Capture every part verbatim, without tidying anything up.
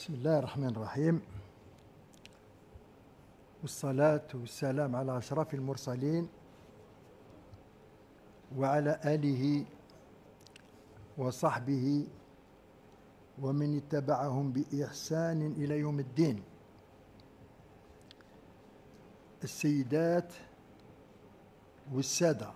بسم الله الرحمن الرحيم، والصلاة والسلام على أشرف المرسلين وعلى آله وصحبه ومن اتبعهم بإحسان إلى يوم الدين. السيدات والسادة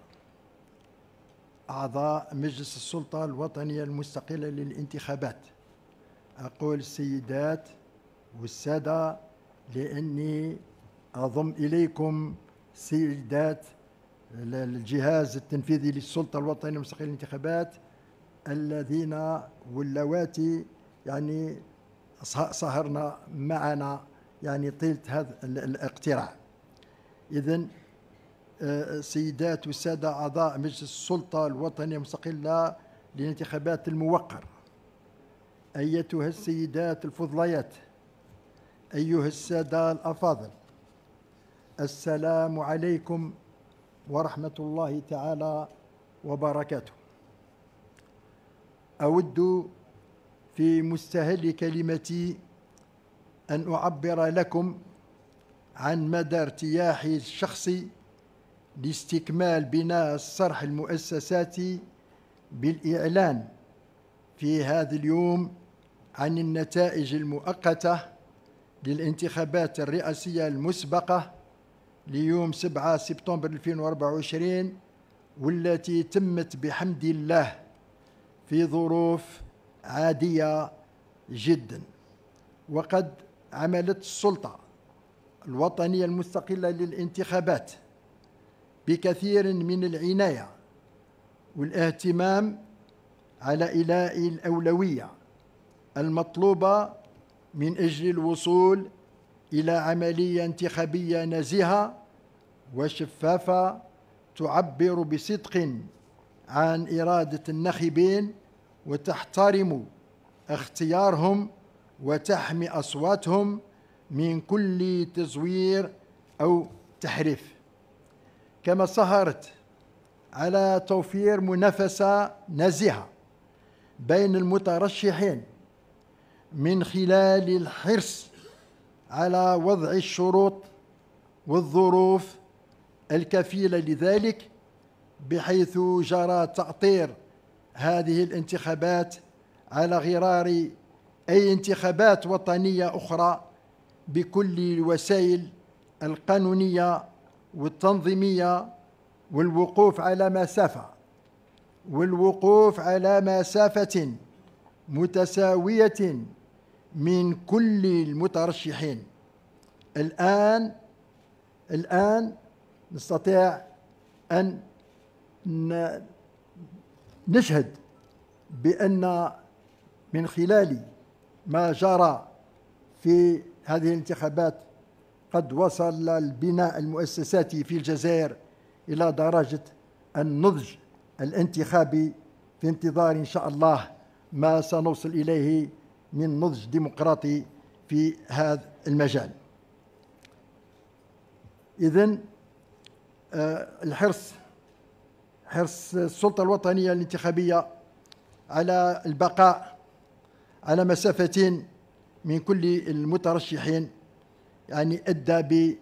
أعضاء مجلس السلطة الوطنية المستقلة للانتخابات، أقول السيدات والسادة لأني أضم إليكم سيدات الجهاز التنفيذي للسلطة الوطنية المستقلة للانتخابات الذين واللواتي يعني سهرنا معنا يعني طيلة هذا الاقتراع. إذن السيدات والسادة أعضاء مجلس السلطة الوطنية المستقلة للانتخابات الموقر، أيتها السيدات الفضليات، أيها السادة الأفاضل، السلام عليكم ورحمة الله تعالى وبركاته. أود في مستهل كلمتي أن أعبر لكم عن مدى ارتياحي الشخصي لاستكمال بناء الصرح المؤسساتي بالإعلان في هذا اليوم عن النتائج المؤقتة للانتخابات الرئاسية المسبقة ليوم سبعة سبتمبر ألفين وأربعة وعشرين، والتي تمت بحمد الله في ظروف عادية جدا. وقد عملت السلطة الوطنية المستقلة للانتخابات بكثير من العناية والاهتمام على إيلاء الأولوية المطلوبة من أجل الوصول إلى عملية انتخابية نزيهة وشفافة تعبر بصدق عن إرادة الناخبين وتحترم اختيارهم وتحمي أصواتهم من كل تزوير أو تحريف. كما سهرت على توفير منافسة نزيهة بين المترشحين من خلال الحرص على وضع الشروط والظروف الكفيلة لذلك، بحيث جرى تأطير هذه الانتخابات على غرار أي انتخابات وطنية أخرى بكل الوسائل القانونية والتنظيمية، والوقوف على مسافة والوقوف على مسافة متساوية من كل المترشحين. الآن الآن نستطيع أن نشهد بأن من خلال ما جرى في هذه الانتخابات قد وصل البناء المؤسساتي في الجزائر إلى درجة النضج الانتخابي، في انتظار إن شاء الله ما سنوصل إليه من نضج ديمقراطي في هذا المجال. إذن الحرص حرص السلطة الوطنية الانتخابية على البقاء على مسافة من كل المترشحين يعني أدى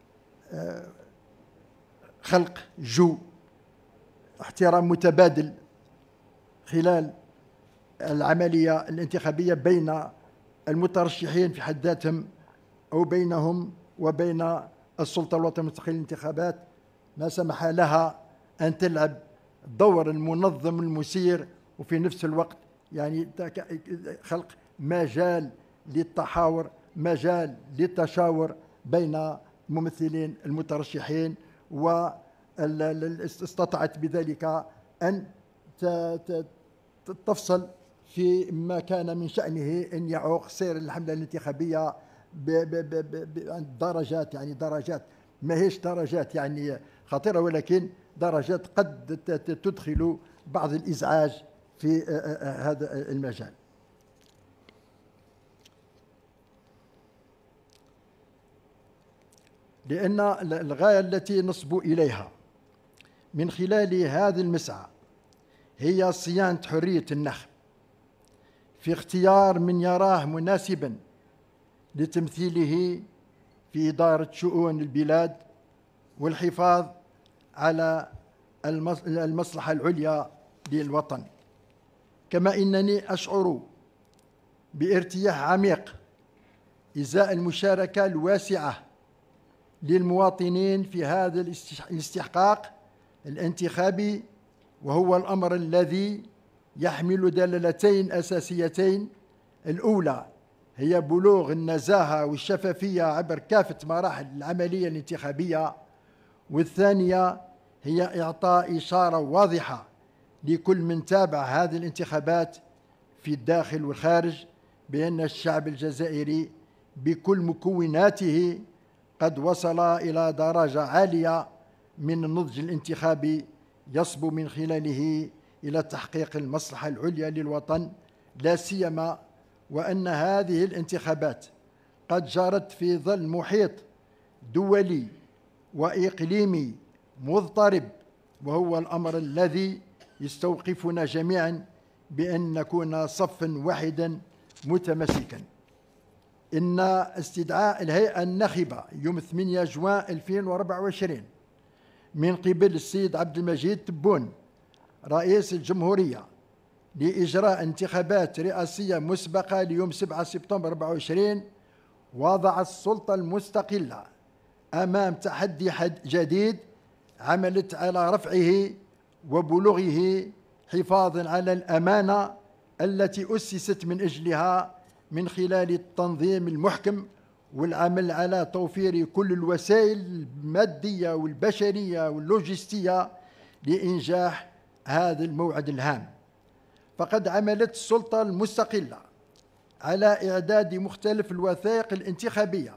بخلق جو احترام متبادل خلال العملية الانتخابية بين المترشحين في حد ذاتهم أو بينهم وبين السلطة الوطنية المستقلة للانتخابات، ما سمح لها أن تلعب دور المنظم المسير، وفي نفس الوقت يعني خلق مجال للتحاور، مجال للتشاور بين ممثلين المترشحين، واستطاعت بذلك أن تفصل في ما كان من شأنه أن يعوق سير الحملة الانتخابية بدرجات، يعني درجات ما هيش درجات يعني خطيرة، ولكن درجات قد تدخل بعض الإزعاج في هذا المجال. لأن الغاية التي نصبو إليها من خلال هذا المسعى هي صيانة حرية النخب في اختيار من يراه مناسبا لتمثيله في إدارة شؤون البلاد والحفاظ على المصلحة العليا للوطن. كما إنني أشعر بارتياح عميق إزاء المشاركة الواسعة للمواطنين في هذا الاستحقاق الانتخابي، وهو الأمر الذي يحمل دلالتين أساسيتين. الأولى هي بلوغ النزاهة والشفافية عبر كافة مراحل العملية الانتخابية، والثانية هي إعطاء إشارة واضحة لكل من تابع هذه الانتخابات في الداخل والخارج بأن الشعب الجزائري بكل مكوناته قد وصل إلى درجة عالية من النضج الانتخابي يصبو من خلاله إلى تحقيق المصلحة العليا للوطن، لا سيما وأن هذه الانتخابات قد جرت في ظل محيط دولي وإقليمي مضطرب، وهو الأمر الذي يستوقفنا جميعا بأن نكون صفا واحدا متمسكا. إن استدعاء الهيئة الناخبة يوم ثمانية جوان ألفين وأربعة وعشرين من قبل السيد عبد المجيد تبون رئيس الجمهورية لإجراء انتخابات رئاسية مسبقة ليوم سبعة سبتمبر أربعة وعشرين وضع السلطة المستقلة أمام تحدي جديد عملت على رفعه وبلوغه حفاظا على الأمانة التي أسست من أجلها من خلال التنظيم المحكم والعمل على توفير كل الوسائل المادية والبشرية واللوجستية لإنجاح هذا الموعد الهام. فقد عملت السلطة المستقلة على إعداد مختلف الوثائق الانتخابية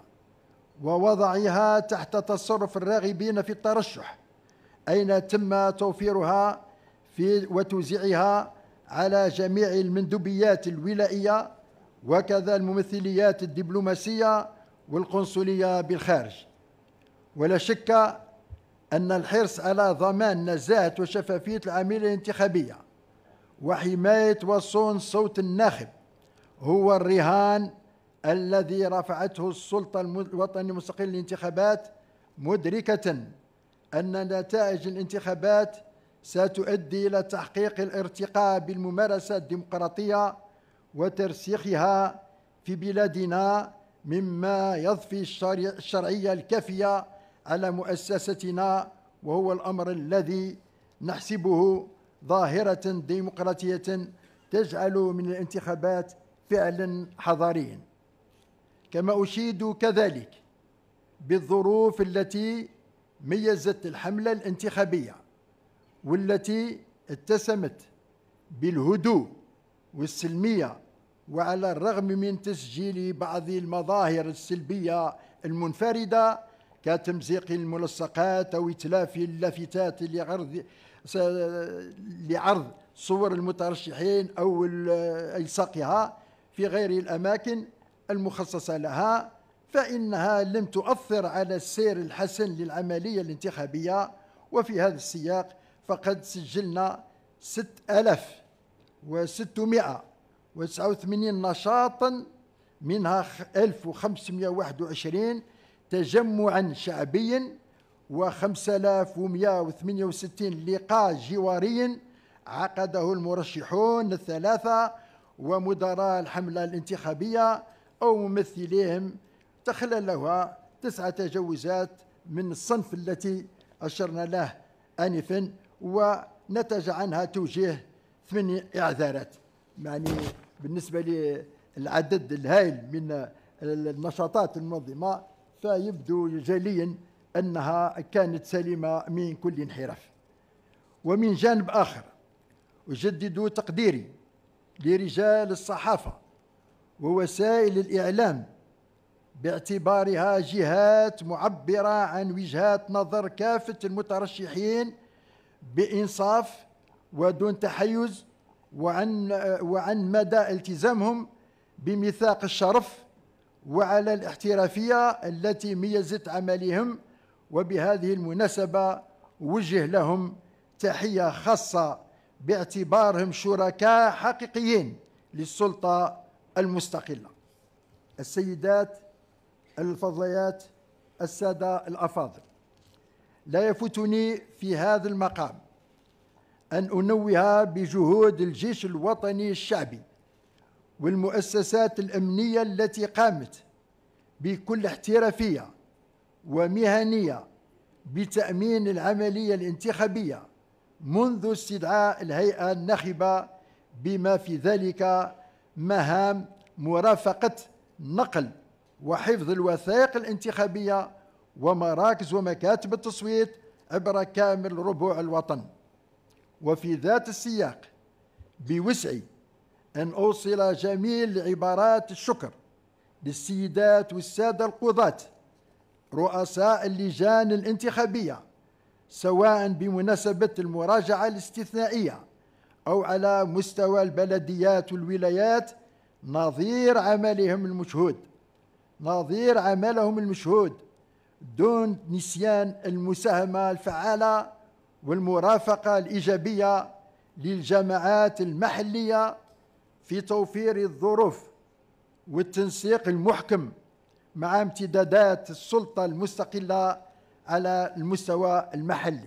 ووضعها تحت تصرف الراغبين في الترشح، أين تم توفيرها في وتوزيعها على جميع المندوبيات الولائية وكذا الممثليات الدبلوماسية والقنصلية بالخارج. ولا شك أن الحرص على ضمان نزاهة وشفافية العملية الانتخابية وحماية وصون صوت الناخب هو الرهان الذي رفعته السلطة الوطنية المستقلة للانتخابات، مدركة أن نتائج الانتخابات ستؤدي إلى تحقيق الارتقاء بالممارسة الديمقراطية وترسيخها في بلادنا، مما يضفي الشرعية الكافية على مؤسستنا، وهو الأمر الذي نحسبه ظاهرة ديمقراطية تجعل من الانتخابات فعلا حضاريا. كما أشيد كذلك بالظروف التي ميزت الحملة الانتخابية والتي اتسمت بالهدوء والسلمية، وعلى الرغم من تسجيل بعض المظاهر السلبية المنفردة كتمزيق الملصقات أو إتلاف اللافتات لعرض لعرض صور المترشحين أو إلصاقها في غير الأماكن المخصصة لها، فإنها لم تؤثر على السير الحسن للعملية الانتخابية. وفي هذا السياق فقد سجلنا ستة آلاف وستمائة وتسعة وثمانين نشاطا، منها ألف وخمسمائة وواحد وعشرين تجمعا شعبيا وخمسة آلاف ومائة وثمانية وستين لقاء جواري عقده المرشحون الثلاثة ومدراء الحملة الانتخابية أو ممثليهم، تخللها تسعة تجاوزات من الصنف التي أشرنا له آنفا، ونتج عنها توجيه ثمانية إعذارات. يعني بالنسبة للعدد الهائل من النشاطات المنظمة فيبدو جليا أنها كانت سليمة من كل انحراف. ومن جانب آخر أجدد تقديري لرجال الصحافة ووسائل الإعلام باعتبارها جهات معبرة عن وجهات نظر كافة المترشحين بإنصاف ودون تحيز، وعن وعن مدى التزامهم بميثاق الشرف وعلى الاحترافية التي ميزت عملهم. وبهذه المناسبة وجه لهم تحية خاصة باعتبارهم شركاء حقيقيين للسلطة المستقلة. السيدات الفضليات، السادة الأفاضل، لا يفوتني في هذا المقام أن أنوه بجهود الجيش الوطني الشعبي والمؤسسات الأمنية التي قامت بكل احترافية ومهنية بتأمين العملية الانتخابية منذ استدعاء الهيئة الناخبة، بما في ذلك مهام مرافقة نقل وحفظ الوثائق الانتخابية ومراكز ومكاتب التصويت عبر كامل ربوع الوطن. وفي ذات السياق بوسعي أن أوصل جميل عبارات الشكر للسيدات والسادة القضاة رؤساء اللجان الانتخابية، سواء بمناسبة المراجعة الاستثنائية أو على مستوى البلديات والولايات، نظير عملهم المجهود نظير عملهم المشهود دون نسيان المساهمة الفعالة والمرافقة الإيجابية للجماعات المحلية في توفير الظروف والتنسيق المحكم مع امتدادات السلطة المستقلة على المستوى المحلي.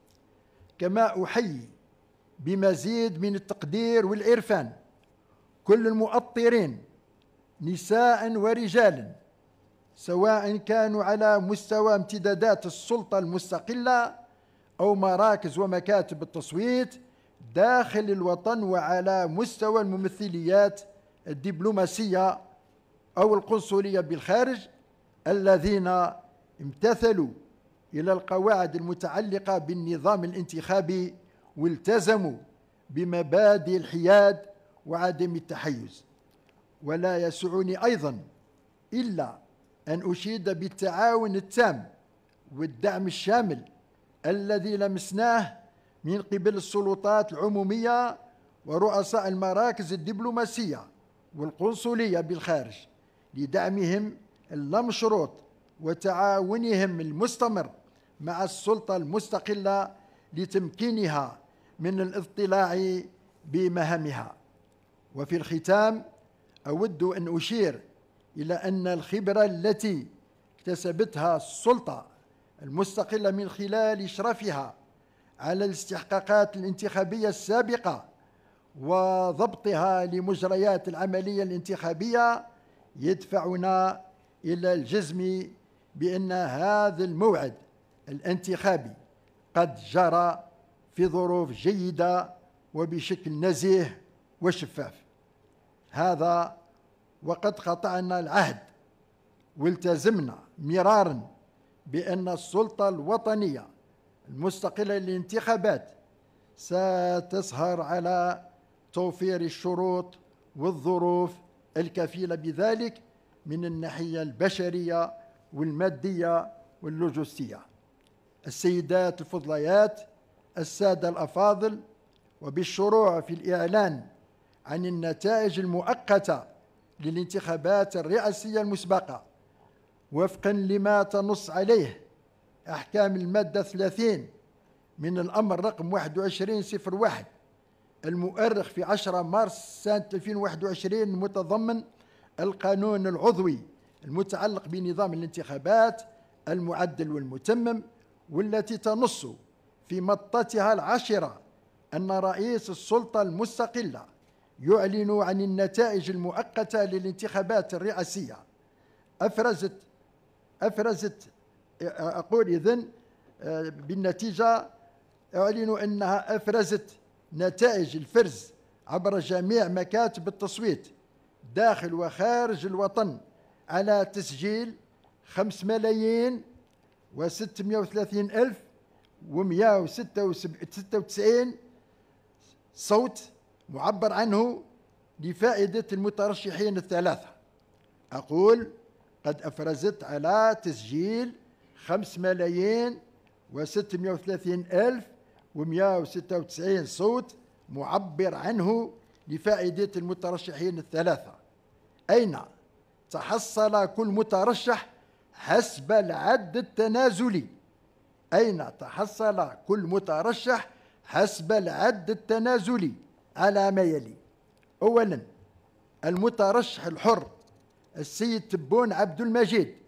كما أحيي بمزيد من التقدير والعرفان كل المؤطرين نساء ورجالا، سواء كانوا على مستوى امتدادات السلطة المستقلة أو مراكز ومكاتب التصويت داخل الوطن، وعلى مستوى الممثليات الدبلوماسية أو القنصلية بالخارج، الذين امتثلوا إلى القواعد المتعلقة بالنظام الانتخابي والتزموا بمبادئ الحياد وعدم التحيز. ولا يسعني أيضا إلا أن أشيد بالتعاون التام والدعم الشامل الذي لمسناه من قبل السلطات العمومية ورؤساء المراكز الدبلوماسية والقنصلية بالخارج لدعمهم اللامشروط وتعاونهم المستمر مع السلطة المستقلة لتمكينها من الاطلاع بمهامها. وفي الختام أود أن أشير إلى أن الخبرة التي اكتسبتها السلطة المستقلة من خلال إشرافها على الاستحقاقات الانتخابية السابقة وضبطها لمجريات العملية الانتخابية يدفعنا إلى الجزم بأن هذا الموعد الانتخابي قد جرى في ظروف جيدة وبشكل نزيه وشفاف. هذا وقد قطعنا العهد والتزمنا مرارا بأن السلطة الوطنية المستقلة للانتخابات ستسهر على توفير الشروط والظروف الكفيلة بذلك من الناحية البشرية والمادية واللوجستية. السيدات الفضليات، السادة الأفاضل، وبالشروع في الإعلان عن النتائج المؤقتة للانتخابات الرئاسية المسبقة وفقا لما تنص عليه أحكام المادة ثلاثين من الأمر رقم واحد وعشرين صفر واحد المؤرخ في عشرة مارس سنة ألفين وواحد وعشرين، المتضمن القانون العضوي المتعلق بنظام الانتخابات المعدل والمتمم، والتي تنص في مطتها العاشرة أن رئيس السلطة المستقلة يعلن عن النتائج المؤقتة للانتخابات الرئاسية. أفرزت أفرزت أقول إذن بالنتيجة أعلن أنها أفرزت نتائج الفرز عبر جميع مكاتب التصويت داخل وخارج الوطن على تسجيل خمس ملايين وستمائة وثلاثين ألف ومائة وستة وتسعين صوت معبر عنه لفائدة المترشحين الثلاثة. أقول قد أفرزت على تسجيل خمس ملايين وستمائة وثلاثين ألف ومائة وستة وتسعين صوت معبر عنه لفائدة المترشحين الثلاثة. أين تحصل كل مترشح حسب العد التنازلي أين تحصل كل مترشح حسب العد التنازلي على ما يلي: أولا، المترشح الحر السيد تبون عبد المجيد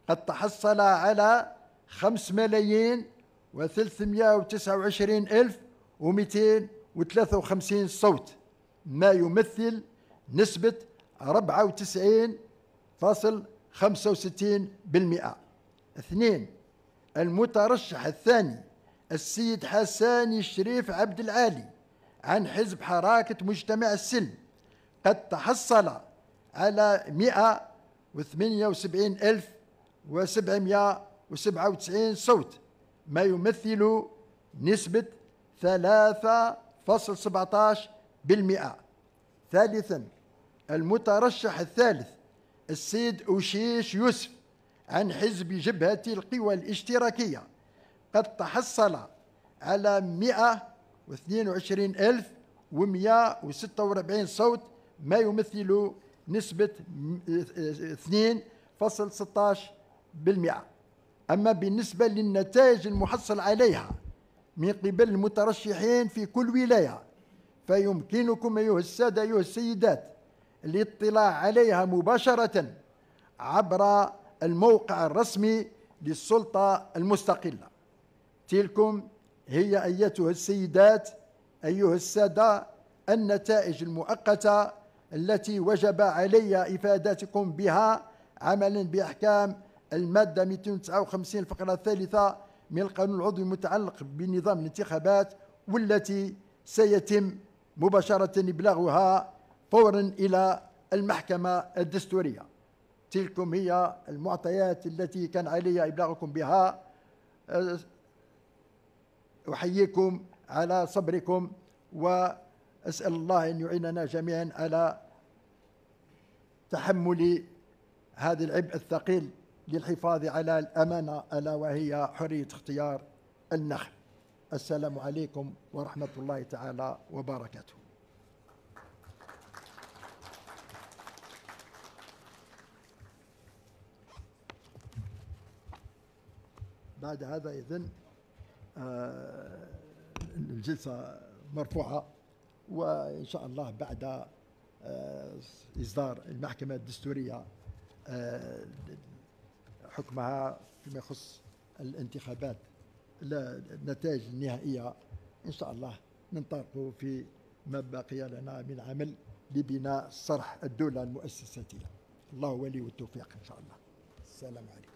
قد تحصل على خمس ملايين وثلاثمائة وتسعة وعشرين ألف ومئتين وثلاثة وخمسين صوت، ما يمثل نسبة أربعة وتسعين فاصل خمسة وستين بالمئة. اثنين، المترشح الثاني السيد حسان الشريف عبد العالي عن حزب حركة مجتمع السلم قد تحصل على مئة وثمانية وسبعين ألف وسبعمائة وسبعة وتسعين صوت، ما يمثل نسبة ثلاثة فاصل سبعة عشر بالمئة. ثالثا، المترشح الثالث السيد أوشيش يوسف عن حزب جبهة القوى الاشتراكية قد تحصل على مئة واثنين وعشرين ألف ومئة وستة وأربعين صوت، ما يمثل نسبة اثنين فاصل ستة عشر بالمئة. أما بالنسبة للنتائج المحصل عليها من قبل المترشحين في كل ولاية، فيمكنكم أيها السادة أيها السيدات الاطلاع عليها مباشرة عبر الموقع الرسمي للسلطة المستقلة. تلكم هي أيتها السيدات أيها السادة النتائج المؤقتة التي وجب علي إفادتكم بها عملا بأحكام المادة مئتين وتسعة وخمسين الفقرة الثالثة من القانون العضوي المتعلق بنظام الانتخابات، والتي سيتم مباشرة إبلاغها فورا إلى المحكمة الدستورية. تلكم هي المعطيات التي كان علي إبلاغكم بها. أحييكم على صبركم، وأسأل الله أن يعيننا جميعا على تحمل هذا العبء الثقيل للحفاظ على الأمانة ألا وهي حرية اختيار النخب. السلام عليكم ورحمة الله تعالى وبركاته. بعد هذا إذن آه الجلسة مرفوعة، وإن شاء الله بعد آه إصدار المحكمة الدستورية آه حكمها فيما يخص الانتخابات النتائج النهائية، إن شاء الله ننطلق في ما بقي لنا من عمل لبناء صرح الدولة المؤسساتية. الله ولي التوفيق إن شاء الله. السلام عليكم.